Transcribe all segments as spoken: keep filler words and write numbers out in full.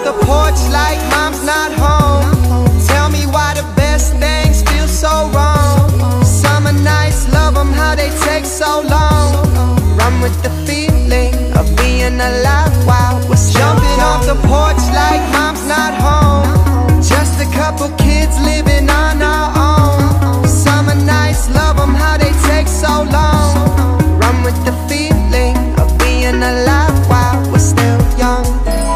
the porch like mom's not home. Tell me why the best things feel so wrong. Summer nights, love them how they take so long. Run with the feeling of being alive while we're still jumping young. Off the porch like mom's not home. Just a couple kids living on our own. Summer nights, love them how they take so long. Run with the feeling of being alive while we're still young.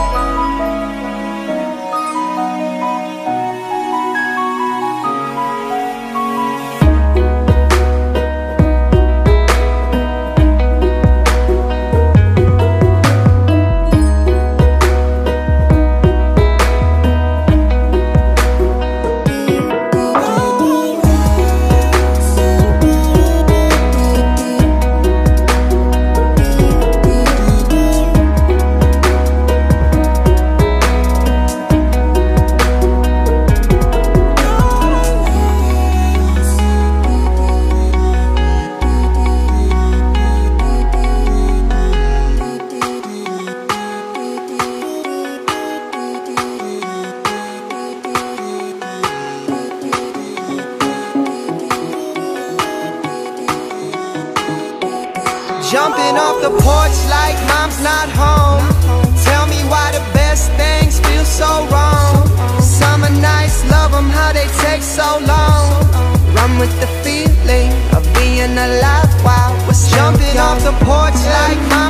Jumping off the porch like mom's not home. Tell me why the best things feel so wrong. Summer nights, love them how they take so long. Run with the feeling of being alive while we're still jumping young. Off the porch like mom's